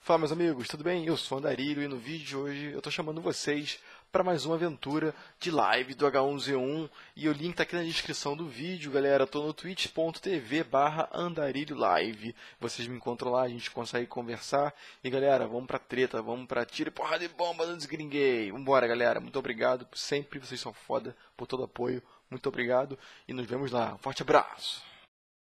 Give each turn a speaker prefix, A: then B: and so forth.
A: Fala, meus amigos, tudo bem? Eu sou o Andarilho e no vídeo de hoje eu tô chamando vocês para mais uma aventura de live do H1Z1 e o link tá aqui na descrição do vídeo, galera. Tô no twitch.tv/andarilholive. Vocês me encontram lá, a gente consegue conversar. E galera, vamos pra treta, vamos pra tiro e porrada de bomba no desgringuei. Vambora, galera. Muito obrigado por sempre, vocês são foda, por todo o apoio. Muito obrigado e nos vemos lá. Um forte abraço!